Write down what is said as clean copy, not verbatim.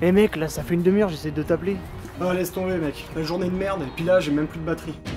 Eh mec, là ça fait une demi-heure, j'essaie de t'appeler. Ah laisse tomber mec, la journée de merde et puis là j'ai même plus de batterie.